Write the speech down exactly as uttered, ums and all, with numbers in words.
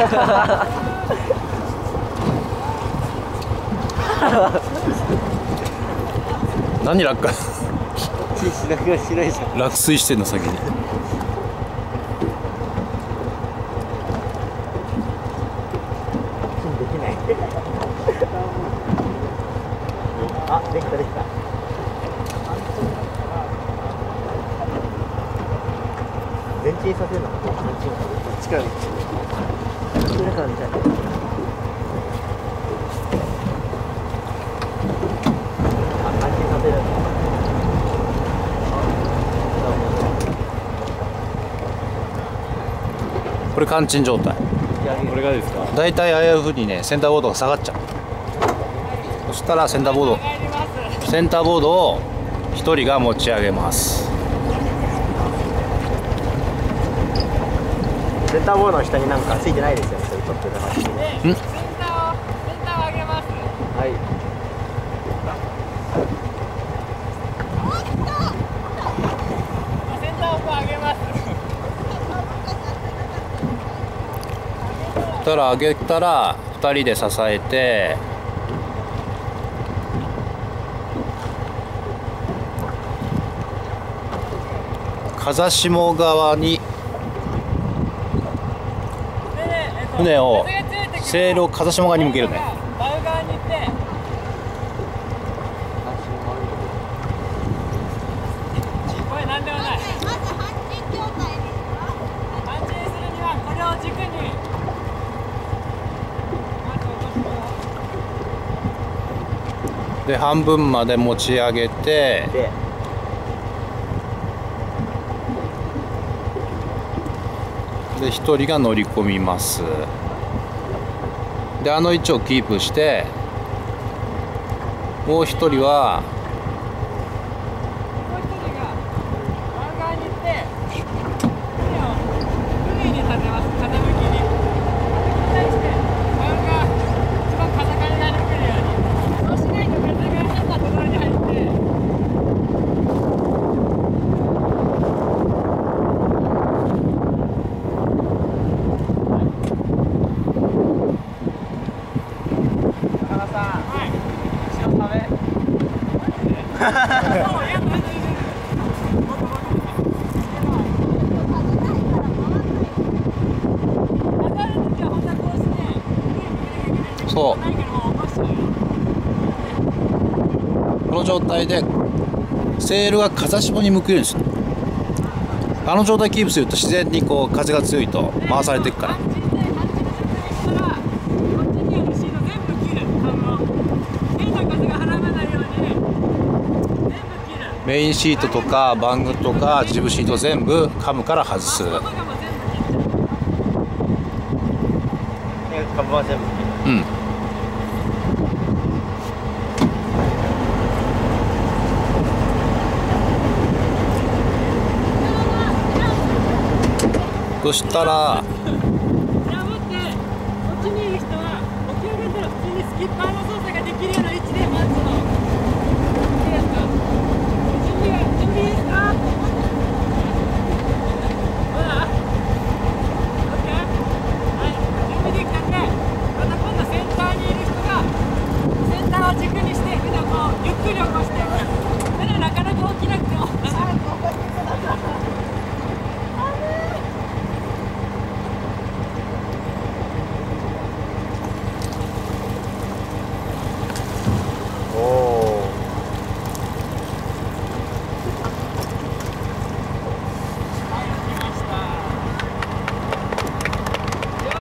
何落下落水してんの先に。 あ、できたできた。前進させるの。前進。力。力から見たい。あ、前進させる。 これ完鎮状態。 これがですか。 だいたいああいうふうにねセンターボードが下がっちゃう。そしたらセンターボードセンターボードをひとりが持ち上げます。 センターボードの下になんかついてないですよね。そういう取ってる話。ん？センターをセンターを上げます。はい。センターを上げます。 たら上げたらふたりで支えて。風下側に船をセールを風下側に向けるね。 これなんでもない。まず半鎮状態ですか？半鎮するにはこれを軸にで半分まで持ち上げて。でひとりが乗り込みます。であの位置をキープしてもうひとりはもう一人が真側に行って船を海に立てます。風向きに風に対して真側一番風上側に来るように。そうしないと風が変なところに入ってそうこの状態でセールが風下に向くようにする。あの状態キープすると自然にこう風が強いと回されていくから。メインシートとかバングとかジブシート全部カムから外す。 株は全部。 うん。そしたら